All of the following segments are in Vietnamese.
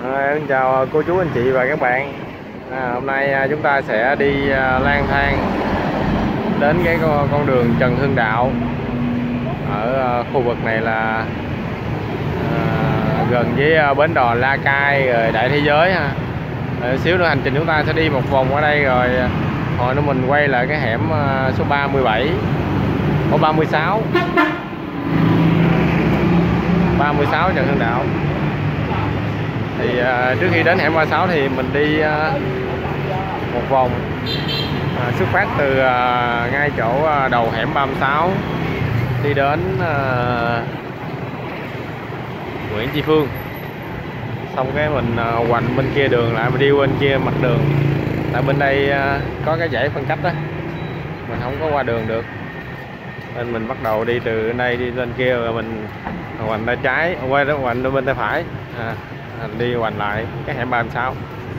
Xin chào cô chú anh chị và các bạn. Hôm nay chúng ta sẽ đi lang thang đến cái con đường Trần Hưng Đạo. Ở khu vực này là gần với bến đò La Cai rồi Đại Thế Giới ha. Xíu nữa hành trình chúng ta sẽ đi một vòng ở đây rồi hồi nữa mình quay lại cái hẻm số 37 có 36 Trần Hưng Đạo. Thì trước khi đến hẻm 36 thì mình đi một vòng, xuất phát từ ngay chỗ đầu hẻm 36 đi đến Nguyễn Tri Phương, xong cái mình hoành bên kia đường lại, mình đi bên kia mặt đường, tại bên đây có cái dãy phân cách đó, mình không có qua đường được nên mình bắt đầu đi từ đây đi lên kia rồi mình hoành tay trái, quay đó hoành bên tay phải, đi hoành lại cái hẻm 36.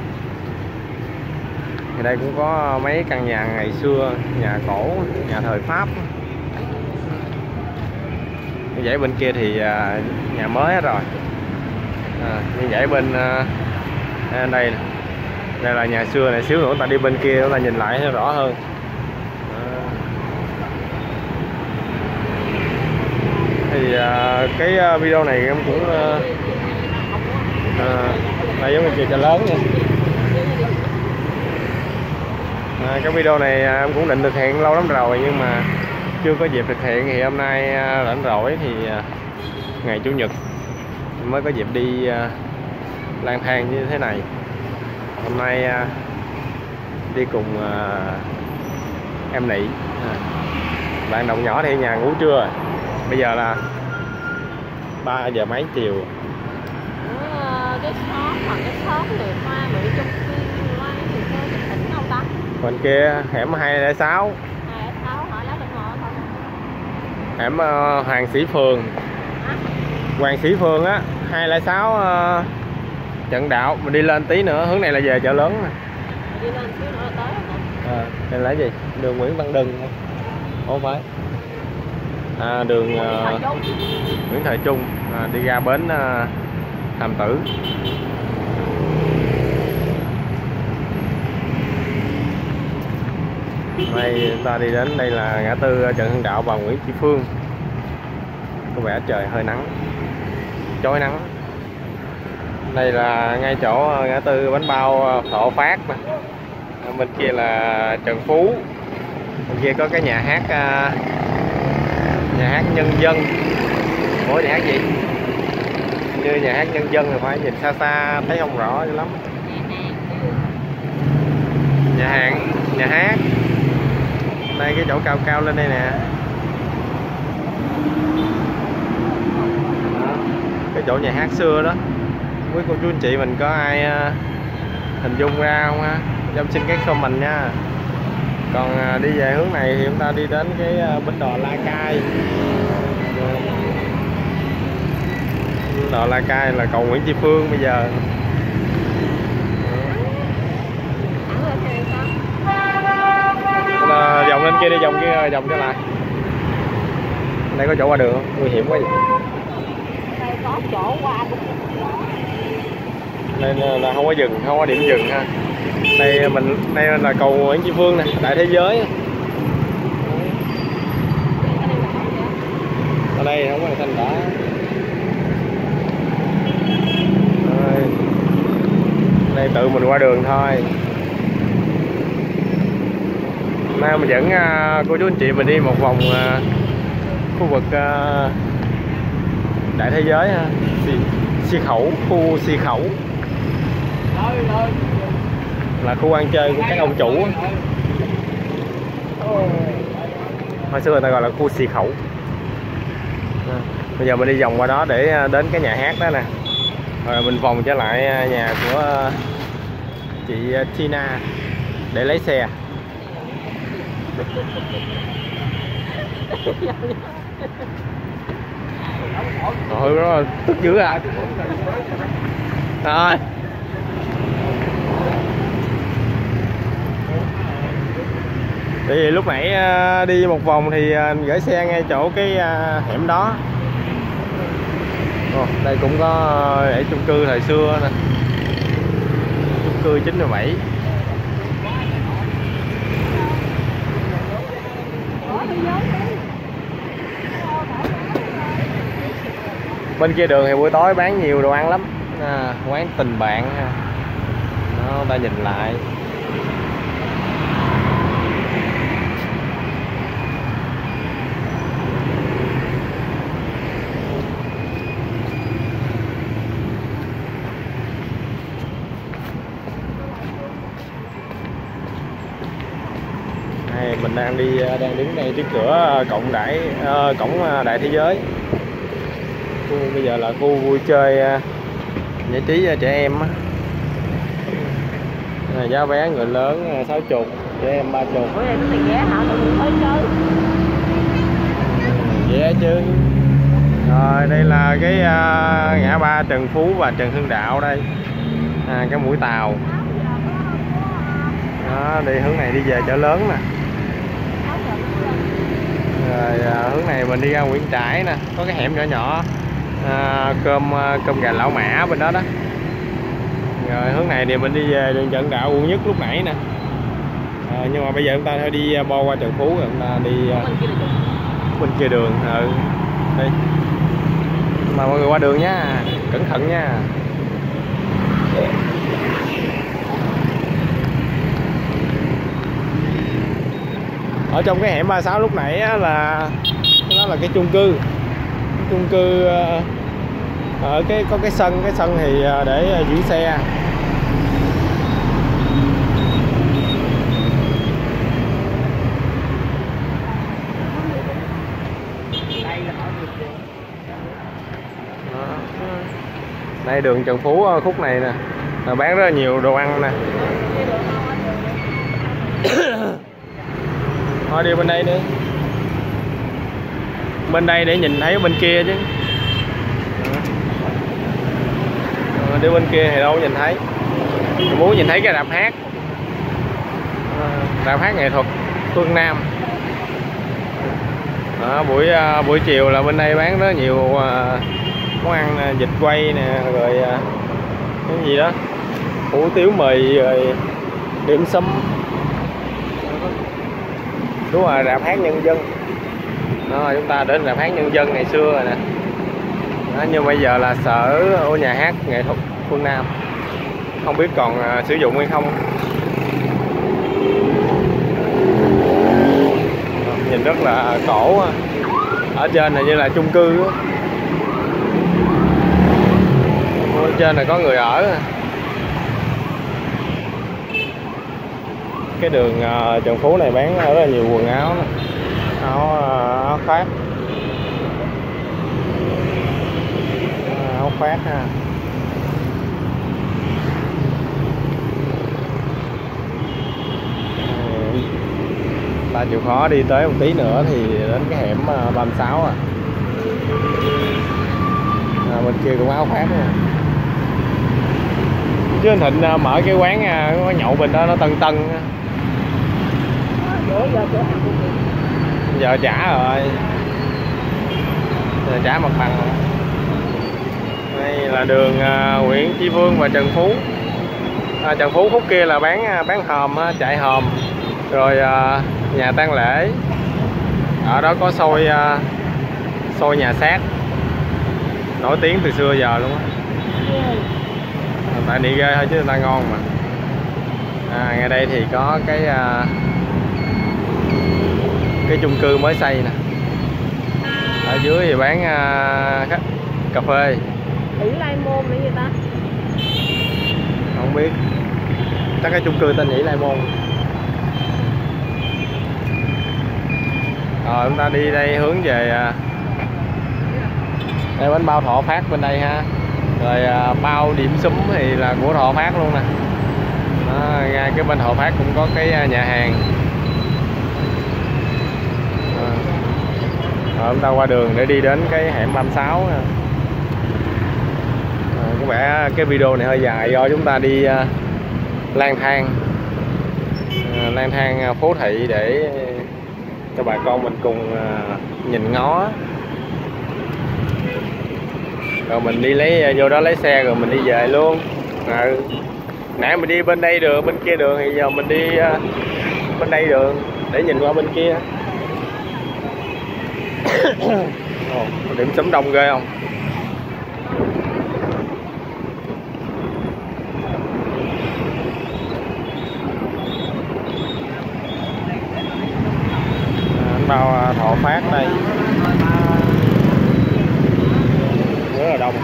Thì đây cũng có mấy căn nhà ngày xưa, nhà cổ, nhà thời Pháp. Như vậy bên kia thì nhà mới hết rồi. Như vậy bên đây nè, đây là nhà xưa này, xíu nữa ta đi bên kia chúng ta nhìn lại sẽ rõ hơn. Thì cái video này em cũng là giống như chợ lớn nha. Cái video này em cũng định thực hiện lâu lắm rồi nhưng mà chưa có dịp thực hiện, thì hôm nay rảnh rỗi thì ngày chủ nhật mới có dịp đi lang thang như thế này. Hôm nay đi cùng em Nị, bạn đồng nhỏ thì ở nhà ngủ trưa rồi. Bây giờ là 3 giờ mấy chiều. Cái shop người hoa Mỹ Trung Cư hoa thì có tỉnh không ta? Bên kia hẻm 206. 206 hỏi lá bên ngõ thôi. Hẻm Hoàng Sĩ Phường. Hoàng Sĩ Phường á, 206 Trần Đạo. Mình đi lên tí nữa, hướng này là về chợ lớn nè. Đi lên xíu nữa là tới rồi. Đây là gì? Đường Nguyễn Văn Đừng không? Không phải. Đường Nguyễn Thời Trung, đi ra bến Hàm Tử. Đây chúng ta đi đến đây là ngã tư Trần Hưng Đạo và Nguyễn Tri Phương. Có vẻ trời hơi nắng, chói nắng. Đây là ngay chỗ ngã tư bánh bao Thọ Phát nè. Bên kia là Trần Phú. Bên kia có cái nhà hát nhân dân. Ủa nhà hát gì? Như nhà hát nhân dân thì phải nhìn xa xa thấy không rõ cho lắm. Nhà hát. Đây cái chỗ cao cao lên đây nè. Cái chỗ nhà hát xưa đó. Quý cô chú anh chị mình có ai hình dung ra không ha? Cho em xin cái comment nha. Còn đi về hướng này thì chúng ta đi đến cái bến đò La Cai. Bến đò La Cai là cầu Nguyễn Tri Phương bây giờ. Vòng lên kia đi, vòng kia, vòng trở lại. Đây có chỗ qua đường không? Nguy hiểm quá vậy. Đây có chỗ qua cũng đây là không có dừng, không có điểm dừng ha. Đây là cầu Nguyễn Tri Phương nè, Đại Thế Giới. Ở đây không có xanh đỏ. Đây tự mình qua đường thôi. Nay mình dẫn cô chú anh chị mình đi một vòng khu vực Đại Thế Giới ha. Xi Khẩu, khu Xi Khẩu là khu ăn chơi của các ông chủ. Hồi xưa người ta gọi là khu Xi Khẩu. Bây giờ mình đi vòng qua đó để đến cái nhà hát đó nè, rồi mình vòng trở lại nhà của chị Tina để lấy xe. Rồi đó tức dữ à. Rồi tại vì lúc nãy đi một vòng thì gửi xe ngay chỗ cái hẻm đó. Đây cũng có để chung cư thời xưa nè. cư 97. Bên kia đường thì buổi tối bán nhiều đồ ăn lắm, quán Tình Bạn ha. Đó, ta nhìn lại. Đây, mình đang đứng đây trước cửa cổng Đại Thế Giới. Bây giờ là khu vui chơi giải trí trẻ em á. Giá vé người lớn 60, trẻ em 30. Bữa nay có tiền vé hả? Tụi mình tới chơi. Vé chứ. Rồi đây là cái ngã ba Trần Phú và Trần Hưng Đạo đây. Cái mũi tàu. Đó, đi hướng này đi về chợ lớn nè. Rồi hướng này mình đi ra Nguyễn Trãi nè, có cái hẻm nhỏ nhỏ cơm gà Lão Mã bên đó đó. Rồi hướng này thì mình đi về đường Trần Đạo Quận Nhất lúc nãy nè. Nhưng mà bây giờ chúng ta phải đi bo qua Trần Phú rồi chúng ta đi bên kia đường. Đi. Mà mọi người qua đường nha, cẩn thận nha. Ở trong cái hẻm 36 lúc nãy á, là nó là cái chung cư ở có cái sân thì để giữ xe. Đây đường Trần Phú khúc này nè, bán rất là nhiều đồ ăn nè. Thôi đi bên đây đi, bên đây để nhìn thấy bên kia chứ. Đi bên kia thì đâu nhìn thấy. Mình muốn nhìn thấy cái rạp hát nghệ thuật Phương Nam. Đó, buổi chiều là bên đây bán rất nhiều món ăn, vịt quay nè, rồi cái gì đó, hủ tiếu mì, rồi điểm sum. Đúng rồi, rạp hát nhân dân. Đó, chúng ta đến rạp hát nhân dân ngày xưa rồi nè. Đó, nhưng bây giờ là nhà hát nghệ thuật Phương Nam, không biết còn sử dụng hay không. Nhìn rất là cổ. Ở trên này như là chung cư. Ở trên này có người ở. Cái đường Trần Phú này bán rất là nhiều quần áo, áo khoác, ha. Ta chịu khó đi tới một tí nữa thì đến cái hẻm 36 bên kia cũng áo khoác nè. Chứ anh Thịnh mở cái quán nhậu bên đó nó Tân giờ trả rồi, giờ trả mặt bằng rồi. Đây là đường Nguyễn Tri Phương và Trần Phú. Trần Phú khúc kia là bán hòm, chạy hòm, rồi nhà tang lễ. Ở đó có xôi nhà xác nổi tiếng từ xưa giờ luôn á. Tại đi ghê thôi chứ người ta ngon mà. Ngay đây thì có cái chung cư mới xây nè. Ở dưới thì bán cà phê. Ỷ Lai Môn là gì ta? Không biết. Chắc cái chung cư tên Ỷ Lai Môn. Rồi chúng ta đi đây hướng về đây bánh bao Thọ Phát bên đây ha. Rồi bao điểm súng thì là của Thọ Phát luôn nè. Ngay cái bên Thọ Phát cũng có cái nhà hàng. Rồi chúng ta qua đường để đi đến cái hẻm 36. Có vẻ cái video này hơi dài do chúng ta đi lang thang phố thị để cho bà con mình cùng nhìn ngó. Rồi mình đi vô đó lấy xe rồi mình đi về luôn. Nãy mình đi bên đây đường, bên kia đường, thì giờ mình đi bên đây đường để nhìn qua bên kia. Điểm sấm đông ghê không? Bánh bao Thọ Phát đây rất là đông.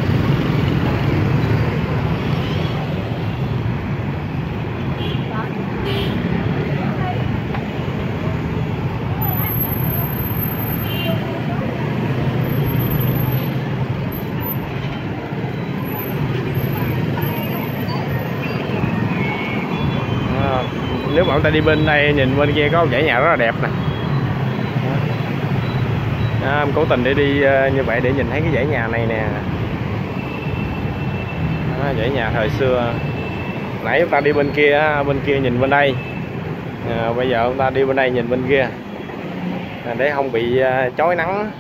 Nếu mà chúng ta đi bên đây nhìn bên kia có một dãy nhà rất là đẹp nè. Em cố tình để đi như vậy để nhìn thấy cái dãy nhà này nè. Dãy nhà thời xưa. Nãy chúng ta đi bên kia nhìn bên đây. Bây giờ chúng ta đi bên đây nhìn bên kia để không bị chói nắng.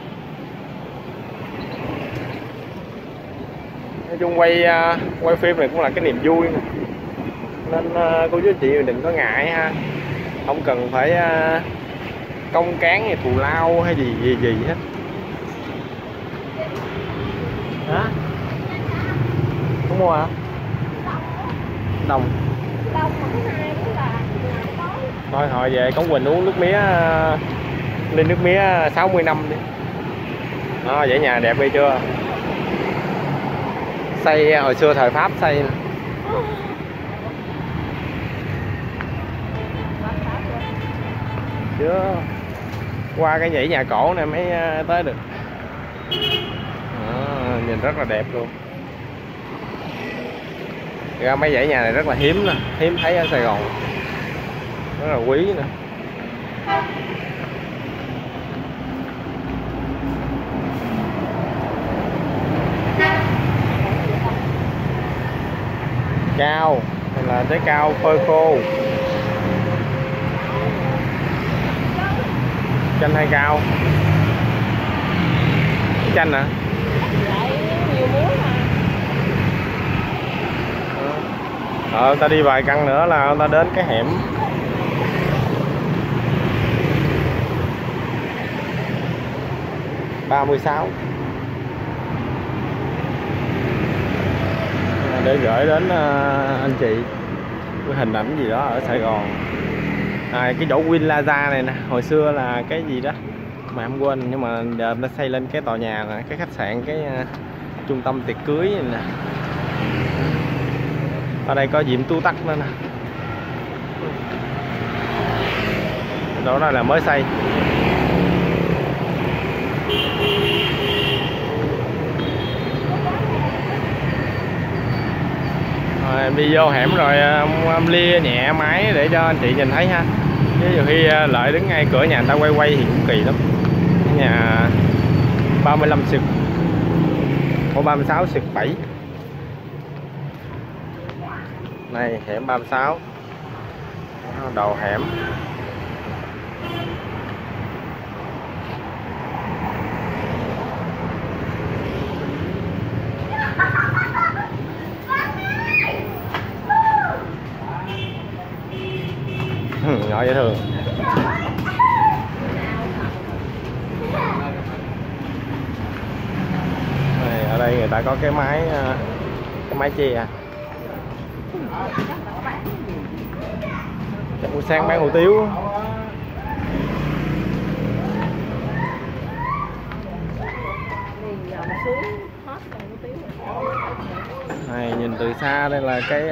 Nói chung quay phim này cũng là cái niềm vui nè. Nên cô chú anh chị đừng có ngại ha, không cần phải công cán hay thù lao hay gì hết. Hả? Không mua hả? Đồng. Thôi hồi về Cống Quỳnh uống nước mía, ly nước mía 60 năm đi. Đó, dãy nhà đẹp hay chưa? Xây hồi xưa thời Pháp xây nè. Chưa, qua cái dãy nhà cổ này mới tới được. Nhìn rất là đẹp luôn. Ra mấy dãy nhà này rất là hiếm nè, hiếm thấy ở Sài Gòn, rất là quý nè. Cao hay là trái cao phơi khô? Chanh hay cao? Chanh hả? Ta đi vài căn nữa là ta đến cái hẻm (36) để gửi đến anh chị cái hình ảnh gì đó ở Sài Gòn. Cái chỗ Win Plaza này nè, hồi xưa là cái gì đó mà em quên, nhưng mà giờ nó xây lên cái tòa nhà này, cái khách sạn, cái trung tâm tiệc cưới này nè. Ở đây có Diệm Tu Tắc nữa nè. Đó là mới xây. Rồi em đi vô hẻm rồi em lia nhẹ máy để cho anh chị nhìn thấy ha. Chứ nhiều khi Lợi đứng ngay cửa nhà người ta quay thì cũng kỳ lắm. Nhà 36/7. Này hẻm 36. Đầu hẻm. Nhỏ dễ thương. Này, ở đây người ta có cái máy che à. Buổi sáng bán hủ tiếu. Này nhìn từ xa đây là cái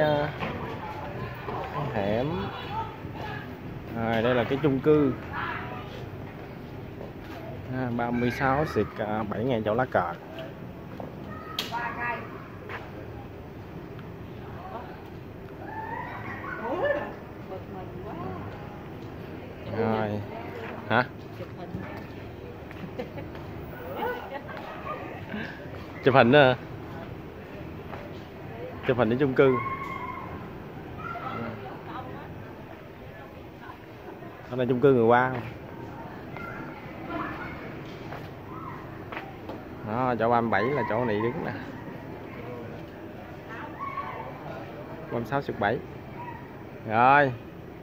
hẻm. Rồi đây là cái chung cư 36/7.000 chỗ lá cờ. Rồi hả? Chụp hình nữa. Chụp hình ở chung cư. Ở đây chung cư người qua. Đó, chỗ 37 là chỗ này đứng nè. 36/7. Rồi.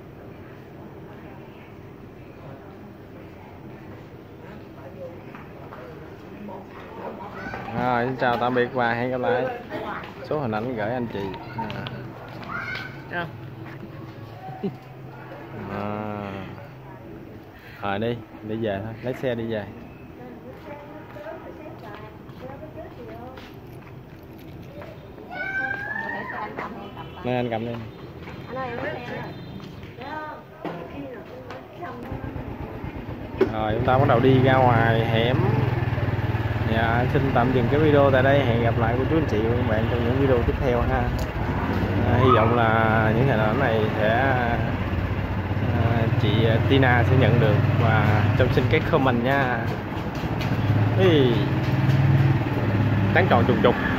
Rồi, xin chào tạm biệt và hẹn gặp lại. Số hình ảnh gửi anh chị. Đi về thôi, lấy xe đi về. Nên anh cầm đi. Rồi chúng ta bắt đầu đi ra ngoài hẻm. Dạ, xin tạm dừng cái video tại đây. Hẹn gặp lại cô chú anh chị và các bạn trong những video tiếp theo ha. Hy vọng là những hình ảnh này sẽ chị Tina sẽ nhận được và trong xin cái comment nha. Tán tròn trùng trục.